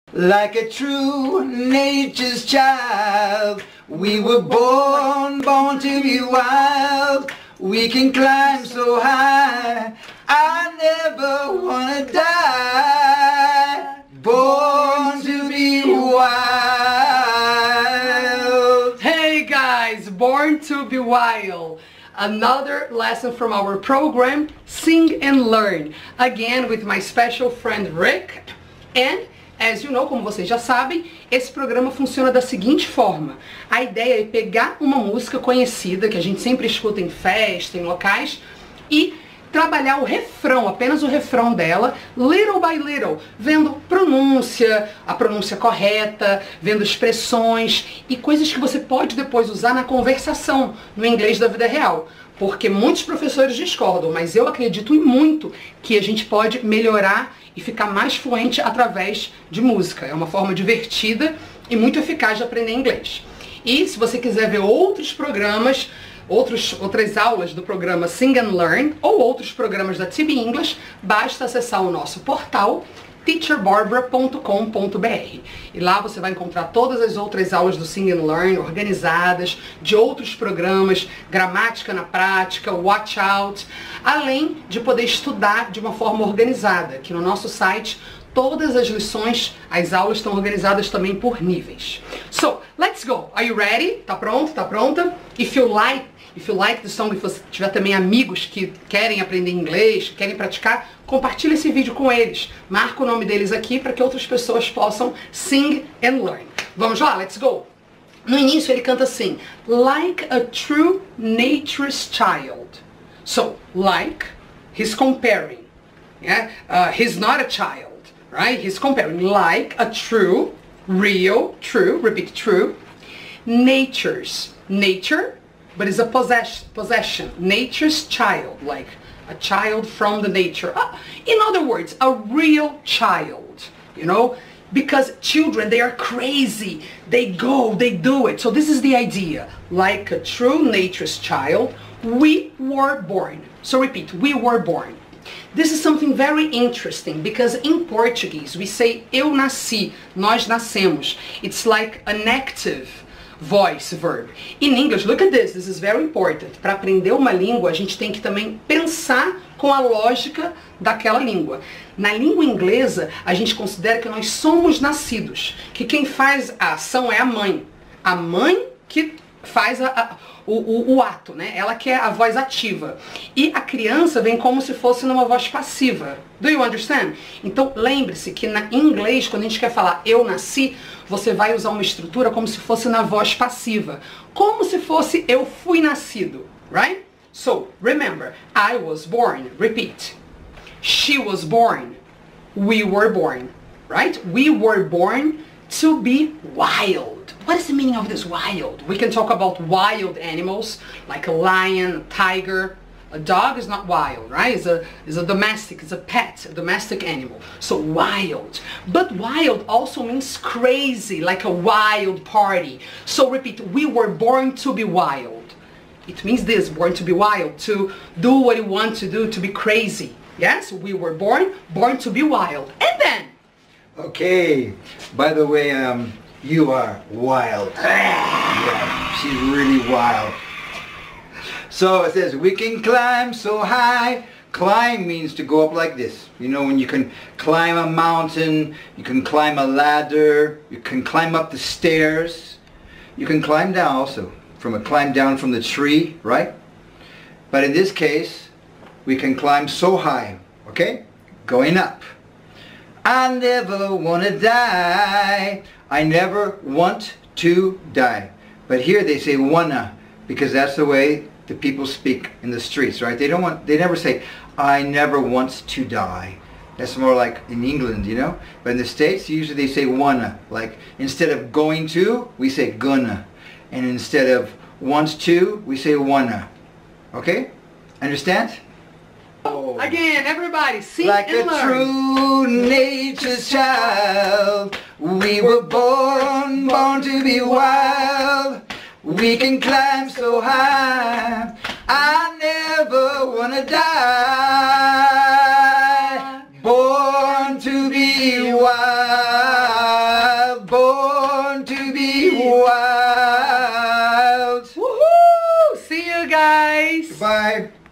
Like a true nature's child, we were born to be wild. We can climb so high, I never wanna die. Born to be wild. Hey guys, Born to be Wild. Another lesson from our program, Sing and Learn. Again with my special friend Rick. And, as you know, como vocês já sabem, esse programa funciona da seguinte forma. A ideia é pegar uma música conhecida, que a gente sempre escuta em festa, em locais, e trabalhar o refrão, apenas o refrão dela, little by little, vendo a pronúncia correta, vendo expressões e coisas que você pode depois usar na conversação, no inglês da vida real. Porque muitos professores discordam, mas eu acredito em muito que a gente pode melhorar e ficar mais fluente através de música. É uma forma divertida e muito eficaz de aprender inglês. E se você quiser ver outros programas, outras aulas do programa Sing and Learn ou outros programas da TB English, basta acessar o nosso portal teacherbarbara.com.br e lá você vai encontrar todas as outras aulas do Sing and Learn organizadas, de outros programas, gramática na prática, watch out, além de poder estudar de uma forma organizada, que no nosso site todas as lições, as aulas estão organizadas também por níveis. So, let's go! Are you ready? Tá pronto? Tá pronta? If you like the song, se você tiver também amigos que querem aprender inglês, que querem praticar, compartilhe esse vídeo com eles. Marca o nome deles aqui para que outras pessoas possam sing and learn. Vamos lá? Let's go! No início ele canta assim, like a true nature's child. So, like, he's comparing. Yeah? He's not a child, right? He's comparing like a true, real, true, repeat true, nature's, nature, but it's a possession, nature's child, like a child from the nature. In other words, a real child, you know, because children, they are crazy, they go, they do it. So this is the idea, like a true nature's child, we were born. So repeat, we were born. This is something very interesting because in Portuguese we say eu nasci, nós nascemos. It's like an active voice verb. In English, look at this is very important. Para aprender uma língua, a gente tem que também pensar com a lógica daquela língua. Na língua inglesa, a gente considera que nós somos nascidos, que quem faz a ação é a mãe. A mãe que faz o ato, né? Ela que é a voz ativa. E a criança vem como se fosse numa voz passiva. Do you understand? Então, lembre-se que em inglês, quando a gente quer falar eu nasci, você vai usar uma estrutura como se fosse na voz passiva. Como se fosse eu fui nascido, right? So, remember, I was born. Repeat. She was born. We were born, right? We were born to be wild. What is the meaning of this wild? We can talk about wild animals, like a lion, a tiger. A dog is not wild, right? It's a domestic, it's a pet, a domestic animal. So wild. But wild also means crazy, like a wild party. So repeat, we were born to be wild. It means this, born to be wild, to do what you want to do, to be crazy. Yes, we were born to be wild. And then? Okay, by the way, you are wild. Yeah, she's really wild. So it says, we can climb so high. Climb means to go up like this. You know, when you can climb a mountain, you can climb a ladder, you can climb up the stairs. You can climb down also, climb down from the tree, right? But in this case, we can climb so high, okay? Going up. I never want to die. I never want to die. But here they say wanna, because that's the way the people speak in the streets, right? They never say, I never want to die. That's more like in England, you know? But in the States, usually they say wanna. Like, instead of going to, we say gonna. And instead of want to, we say wanna. Okay? Understand? Oh. Again, everybody, sing like and learn. Like a true nature's child, we were born to be wild. We can climb so high, I never wanna die. Born to be wild. born to be wild. Woohoo! See you guys! Bye.